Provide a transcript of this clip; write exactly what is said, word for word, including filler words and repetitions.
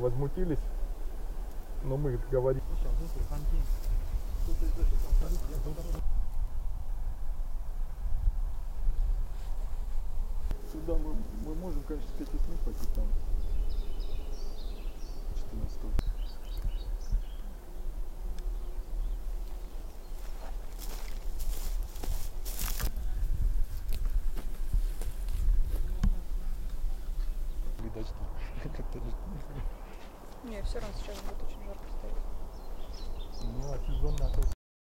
возмутились, но мы говорим. Сюда мы, мы можем, конечно, с пяти снег пойти там. четырнадцатого. Видать, что как-то... Не, все равно сейчас будет очень жарко стоять. Ну, а сезон на то